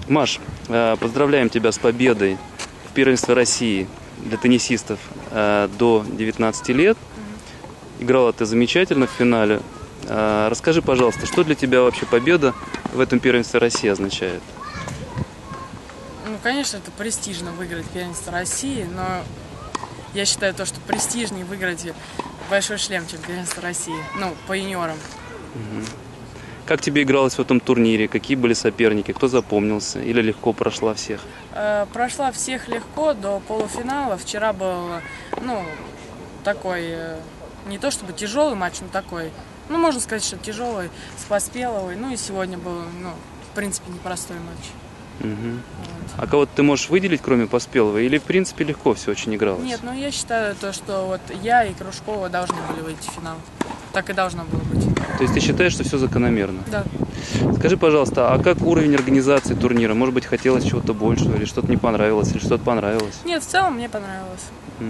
Маш, поздравляем тебя с победой в первенстве России для теннисистов до 19 лет. Играла ты замечательно в финале. Расскажи, пожалуйста, что для тебя вообще победа в этом первенстве России означает? Ну, конечно, это престижно выиграть первенство России, но я считаю то, что престижнее выиграть большой шлем, чем первенство России, ну, по юниорам. Как тебе игралось в этом турнире? Какие были соперники? Кто запомнился? Или легко прошла всех? Прошла всех легко до полуфинала. Вчера был, ну, такой, не то чтобы тяжелый матч, но такой, ну, можно сказать, что тяжелый, с Поспеловой. Ну, и сегодня был, ну, в принципе, непростой матч. Вот. А кого-то ты можешь выделить, кроме Поспеловой? Или, в принципе, легко все очень игралось? Нет, ну, я считаю то, что вот я и Кружкова должны были выйти в финал. Так и должно было быть. То есть ты считаешь, что все закономерно? Да. Скажи, пожалуйста, а как уровень организации турнира? Может быть, хотелось чего-то большего, или что-то не понравилось, или что-то понравилось? Нет, в целом мне понравилось.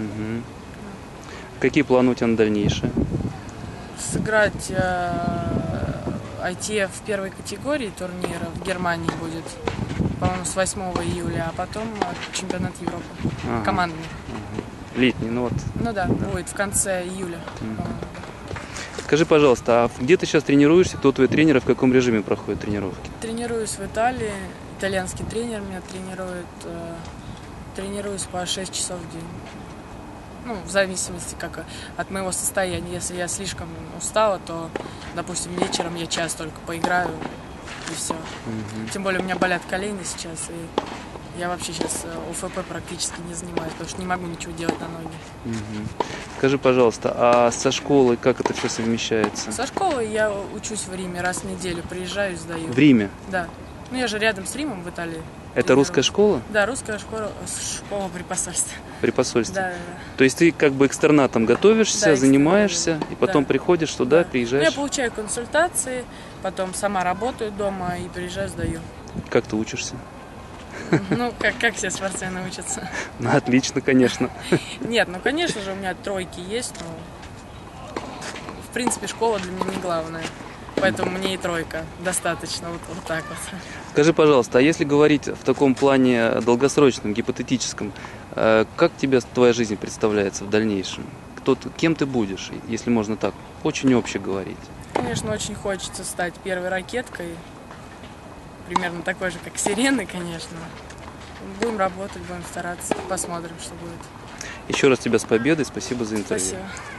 Какие планы у тебя на дальнейшее? Сыграть ITF в первой категории турнира в Германии будет, по-моему, с 8 июля, а потом чемпионат Европы. Командный. Летний, ну вот. Ну да, будет в конце июля. Скажи, пожалуйста, а где ты сейчас тренируешься? Кто твой тренер и в каком режиме проходят тренировки? Тренируюсь в Италии. Итальянский тренер меня тренирует. Тренируюсь по 6 часов в день. Ну, в зависимости как от моего состояния. Если я слишком устала, то, допустим, вечером я час только поиграю и все. Тем более у меня болят колени сейчас, и я вообще сейчас ОФП практически не занимаюсь, потому что не могу ничего делать на ноги. Скажи, пожалуйста, а со школой как это все совмещается? Со школы я учусь в Риме, раз в неделю приезжаю и сдаю. В Риме? Да. Ну, я же рядом с Римом в Италии. Это русская школа? Да, русская школа при посольстве. При посольстве? Да. То есть ты как бы экстернатом готовишься, да, занимаешься, и потом приходишь туда, приезжаешь? Ну, я получаю консультации, потом сама работаю дома и приезжаю, сдаю. Как ты учишься? Ну, как все спортсмены учатся? Ну, отлично, конечно. Нет, ну, конечно же, у меня тройки есть, но, в принципе, школа для меня не главное. Поэтому мне и тройка достаточно, вот так вот. Скажи, пожалуйста, а если говорить в таком плане долгосрочном, гипотетическом, как тебе твоя жизнь представляется в дальнейшем? Кем ты будешь, если можно так, очень обще говорить? Конечно, очень хочется стать первой ракеткой, примерно такой же, как Сирены, конечно. Будем работать, будем стараться, посмотрим, что будет. Еще раз тебя с победой, спасибо за интервью. Спасибо.